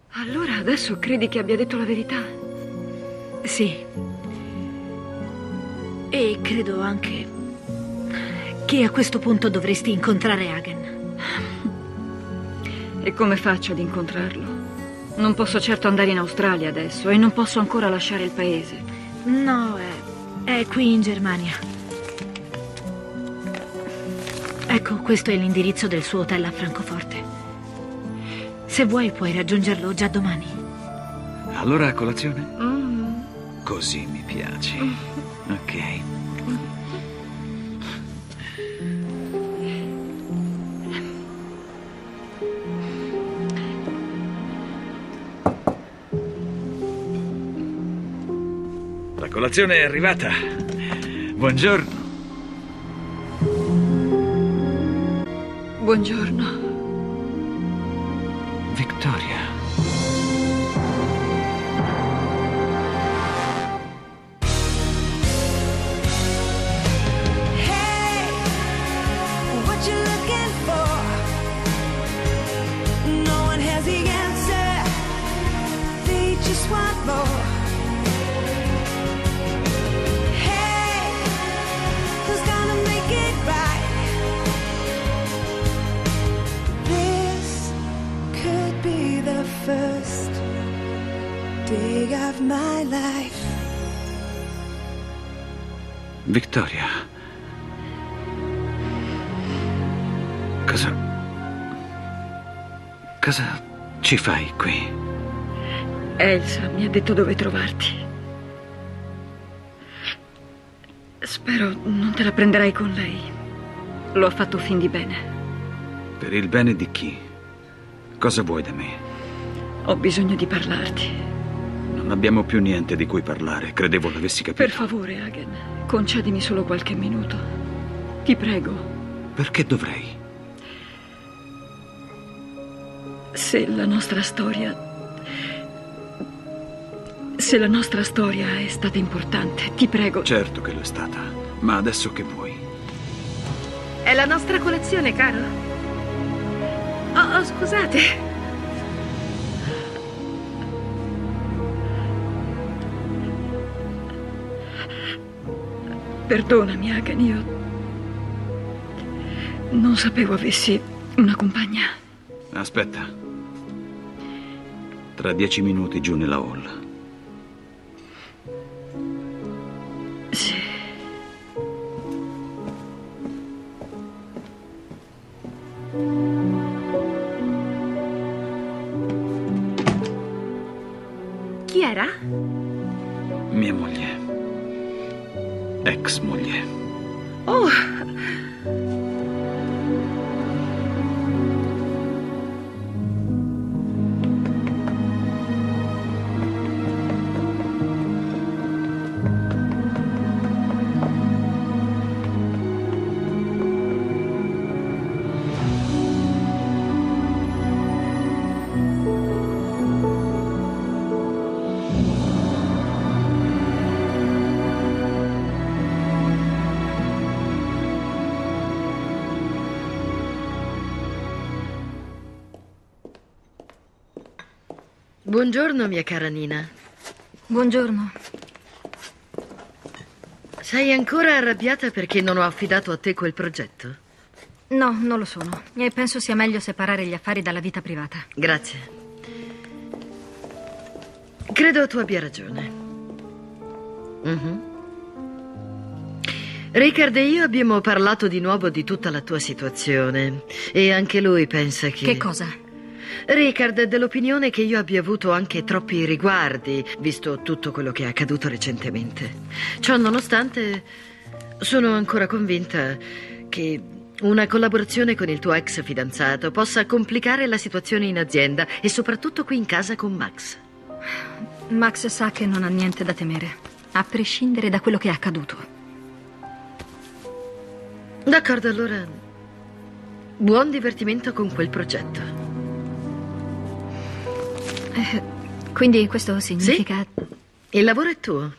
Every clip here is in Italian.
Allora adesso credi che abbia detto la verità? Sì. E credo anche che a questo punto dovresti incontrare Hagen. E come faccio ad incontrarlo? Non posso certo andare in Australia adesso e non posso ancora lasciare il paese. No, è qui in Germania. Ecco, questo è l'indirizzo del suo hotel a Francoforte. Se vuoi puoi raggiungerlo già domani. Allora a colazione? Così mi piaci. Ok. La colazione è arrivata. Buongiorno. Buongiorno. Victoria. Hey, what you looking for? No one has the answer. They just want more. Hey, who's gonna make it right? This could be the first day of my life. Victoria. Cosa ci fai qui? Elsa mi ha detto dove trovarti. Spero non te la prenderai con lei. Lo ha fatto fin di bene. Per il bene di chi? Cosa vuoi da me? Ho bisogno di parlarti. Non abbiamo più niente di cui parlare. Credevo l'avessi capito. Per favore, Hagen, concedimi solo qualche minuto. Ti prego. Perché dovrei? Se la nostra storia è stata importante, ti prego. Certo che lo è stata. Ma adesso che vuoi? È la nostra colazione, caro? Oh, scusate. Perdonami, Hagen, io non sapevo avessi una compagna. Aspetta. Tra 10 minuti giù nella hall. Sì. Chi era? Mia moglie. Ex moglie. Oh, buongiorno, mia cara Nina. Buongiorno. Sei ancora arrabbiata perché non ho affidato a te quel progetto? No, non lo sono. E penso sia meglio separare gli affari dalla vita privata. Grazie. Credo tu abbia ragione. Ricard e io abbiamo parlato di nuovo di tutta la tua situazione e anche lui pensa che... Che cosa? Ricard è dell'opinione che io abbia avuto anche troppi riguardi, visto tutto quello che è accaduto recentemente. Ciò nonostante, sono ancora convinta che una collaborazione con il tuo ex fidanzato possa complicare la situazione in azienda e soprattutto qui in casa con Max. Max sa che non ha niente da temere, a prescindere da quello che è accaduto. D'accordo, allora, buon divertimento con quel progetto. Quindi questo significa... Sì? Il lavoro è tuo.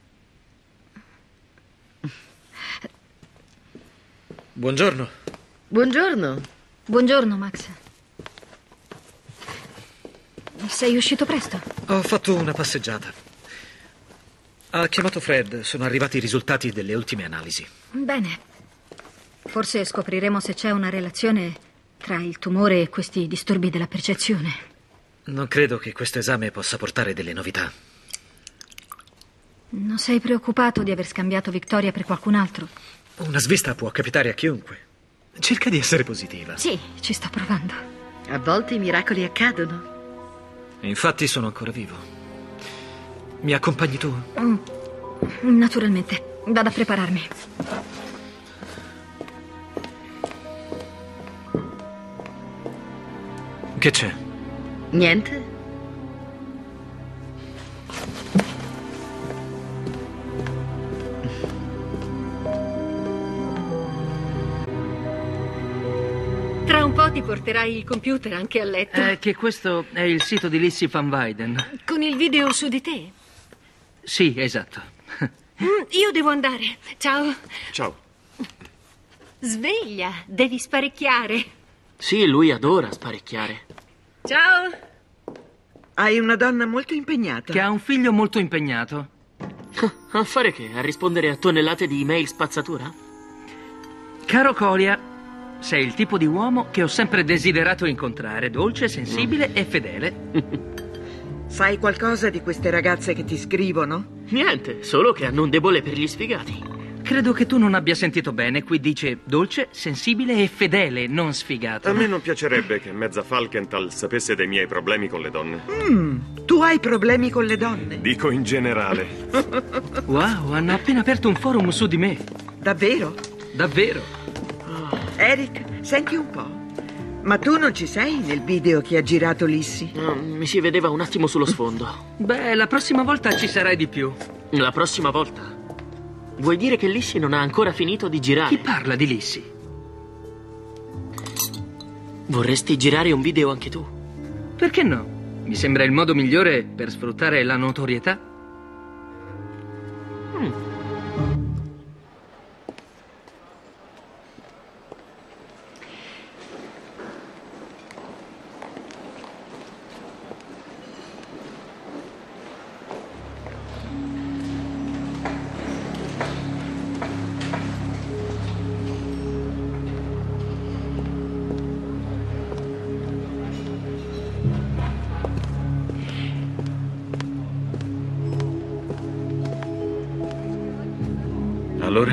Buongiorno. Buongiorno. Buongiorno, Max. Sei uscito presto? Ho fatto una passeggiata. Ha chiamato Fred, sono arrivati i risultati delle ultime analisi. Bene. Forse scopriremo se c'è una relazione tra il tumore e questi disturbi della percezione. Non credo che questo esame possa portare delle novità. Non sei preoccupato di aver scambiato Victoria per qualcun altro? Una svista può capitare a chiunque. Cerca di essere positiva. Sì, ci sto provando. A volte i miracoli accadono. Infatti sono ancora vivo. Mi accompagni tu? Naturalmente. Vado a prepararmi. Che c'è? Niente? Tra un po' ti porterai il computer anche a letto. Che questo è il sito di Lissy Van Weyden. Con il video su di te. Sì, esatto. Io devo andare. Ciao. Ciao. Sveglia, devi sparecchiare. Sì, lui adora sparecchiare. Ciao. Hai una donna molto impegnata. Che ha un figlio molto impegnato. A fare che? A rispondere a tonnellate di email spazzatura? Caro Colia, sei il tipo di uomo che ho sempre desiderato incontrare, dolce, sensibile e fedele. Sai qualcosa di queste ragazze che ti scrivono? Niente, solo che hanno un debole per gli sfigati. Credo che tu non abbia sentito bene. Qui dice dolce, sensibile e fedele, non sfigato. A me non piacerebbe che mezza Falkenthal sapesse dei miei problemi con le donne. Tu hai problemi con le donne? Dico in generale. Wow, hanno appena aperto un forum su di me. Davvero? Davvero. Eric, senti un po'. Ma tu non ci sei nel video che ha girato Lissy? No, mi si vedeva un attimo sullo sfondo. Beh, la prossima volta ci sarai di più. La prossima volta? Vuoi dire che Lissy non ha ancora finito di girare? Chi parla di Lissy? Vorresti girare un video anche tu? Perché no? Mi sembra il modo migliore per sfruttare la notorietà. Allora?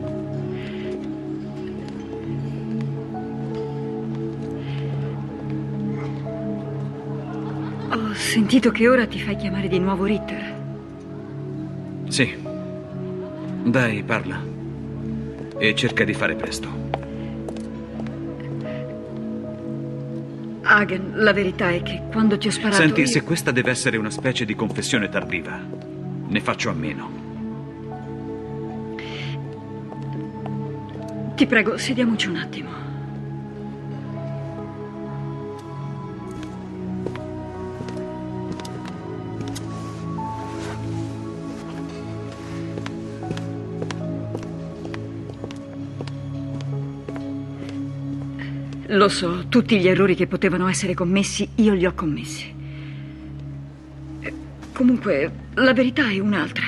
Ho sentito che ora ti fai chiamare di nuovo Ritter. Sì. Dai, parla. E cerca di fare presto. Hagen, la verità è che quando ti ho sparato Senti, io... se questa deve essere una specie di confessione tardiva, ne faccio a meno. Ti prego, sediamoci un attimo. Lo so, tutti gli errori che potevano essere commessi, io li ho commessi. Comunque, la verità è un'altra.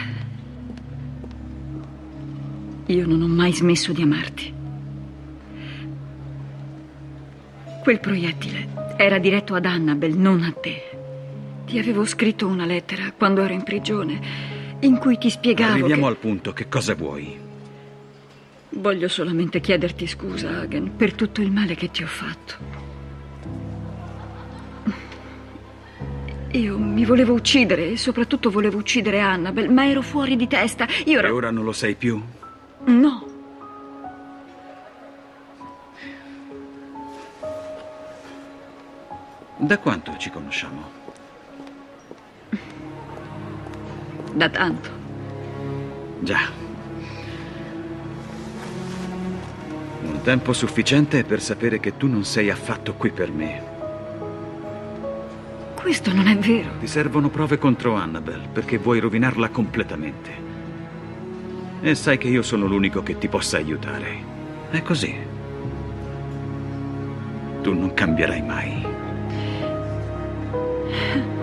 Io non ho mai smesso di amarti. Quel proiettile era diretto ad Annabel, non a te. Ti avevo scritto una lettera quando ero in prigione, in cui ti spiegavo Arriviamo che... al punto, che cosa vuoi? Voglio solamente chiederti scusa, Hagen, per tutto il male che ti ho fatto. Io mi volevo uccidere e soprattutto volevo uccidere Annabel, ma ero fuori di testa. Io E ora non lo sei più? No. Da quanto ci conosciamo? Da tanto. Già. Un tempo sufficiente per sapere che tu non sei affatto qui per me. Questo non è vero. Ti servono prove contro Annabel perché vuoi rovinarla completamente. E sai che io sono l'unico che ti possa aiutare. È così. Tu non cambierai mai.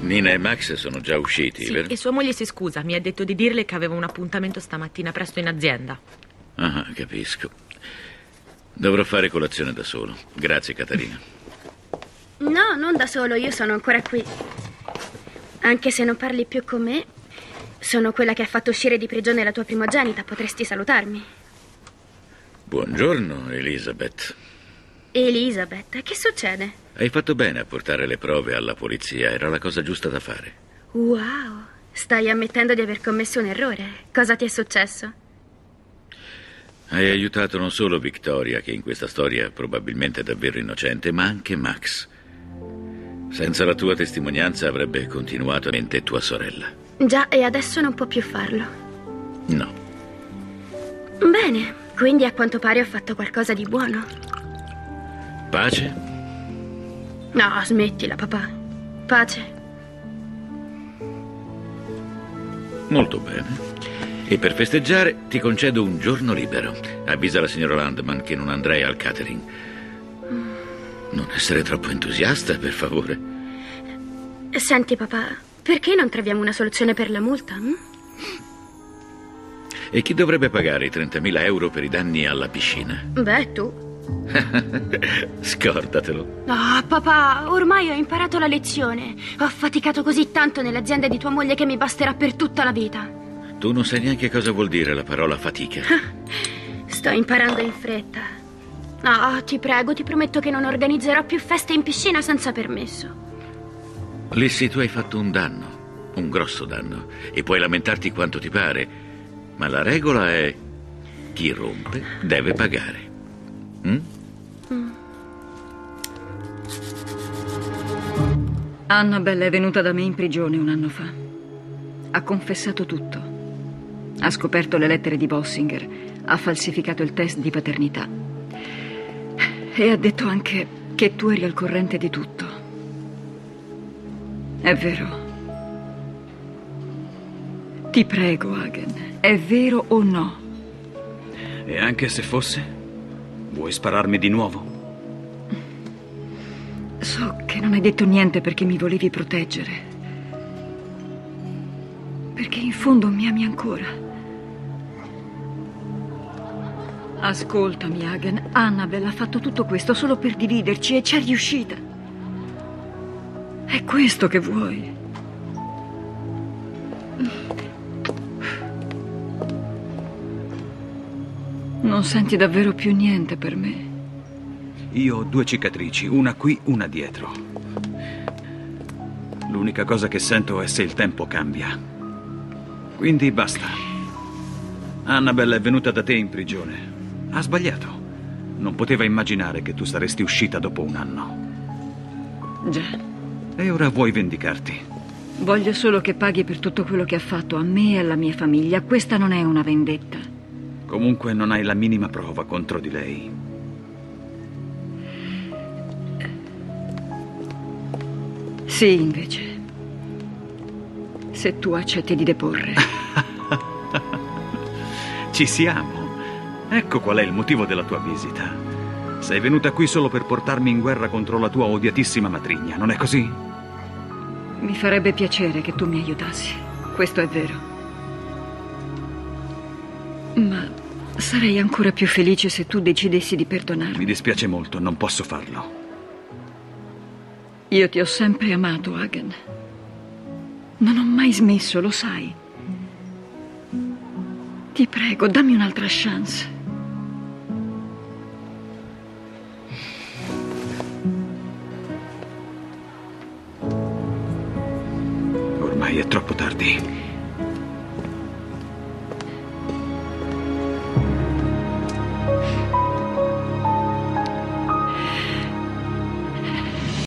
Nina e Max sono già usciti, Sì, vero? e sua moglie si scusa. Mi ha detto di dirle che avevo un appuntamento stamattina presto in azienda. Ah, capisco. Dovrò fare colazione da solo. Grazie, Caterina. No, non da solo, io sono ancora qui. Anche se non parli più con me, sono quella che ha fatto uscire di prigione la tua primogenita. Potresti salutarmi. Buongiorno, Elizabeth. Elizabeth, che succede? Hai fatto bene a portare le prove alla polizia. Era la cosa giusta da fare. Wow, stai ammettendo di aver commesso un errore. Cosa ti è successo? Hai aiutato non solo Victoria, che in questa storia probabilmente è davvero innocente, ma anche Max. Senza la tua testimonianza avrebbe continuato a mente tua sorella. Già, e adesso non può più farlo. No. Bene, quindi a quanto pare ho fatto qualcosa di buono. Pace? No, smettila, papà. Pace. Molto bene. E per festeggiare ti concedo un giorno libero. Avvisa la signora Landman che non andrei al catering. Non essere troppo entusiasta, per favore. Senti, papà, perché non troviamo una soluzione per la multa? E chi dovrebbe pagare i 30.000 euro per i danni alla piscina? Beh, tu. Scordatelo. No, papà, ormai ho imparato la lezione. Ho faticato così tanto nell'azienda di tua moglie che mi basterà per tutta la vita. Tu non sai neanche cosa vuol dire la parola fatica. Sto imparando in fretta. No, ti prego, ti prometto che non organizzerò più feste in piscina senza permesso. Lissy, tu hai fatto un danno, un grosso danno, e puoi lamentarti quanto ti pare, ma la regola è: chi rompe deve pagare. Annabelle è venuta da me in prigione un anno fa. Ha confessato tutto. Ha scoperto le lettere di Bossinger, ha falsificato il test di paternità e ha detto anche che tu eri al corrente di tutto. È vero? Ti prego, Hagen, è vero o no? E anche se fosse? Vuoi spararmi di nuovo? So che non hai detto niente perché mi volevi proteggere. Perché in fondo mi ami ancora. Ascoltami, Hagen. Annabelle ha fatto tutto questo solo per dividerci e c'è riuscita. È questo che vuoi. Non senti davvero più niente per me? Io ho 2 cicatrici, una qui, una dietro. L'unica cosa che sento è se il tempo cambia. Quindi basta. Annabelle è venuta da te in prigione. Ha sbagliato. Non poteva immaginare che tu saresti uscita dopo un anno. Già. E ora vuoi vendicarti. Voglio solo che paghi per tutto quello che ha fatto a me e alla mia famiglia. Questa non è una vendetta. Comunque non hai la minima prova contro di lei. Sì, invece. Se tu accetti di deporre. Ci siamo. Ecco qual è il motivo della tua visita. Sei venuta qui solo per portarmi in guerra contro la tua odiatissima matrigna, non è così? Mi farebbe piacere che tu mi aiutassi. Questo è vero. Ma sarei ancora più felice se tu decidessi di perdonarmi. Mi dispiace molto, non posso farlo. Io ti ho sempre amato, Hagen. Non ho mai smesso, lo sai. Ti prego, dammi un'altra chance. Ormai è troppo tardi.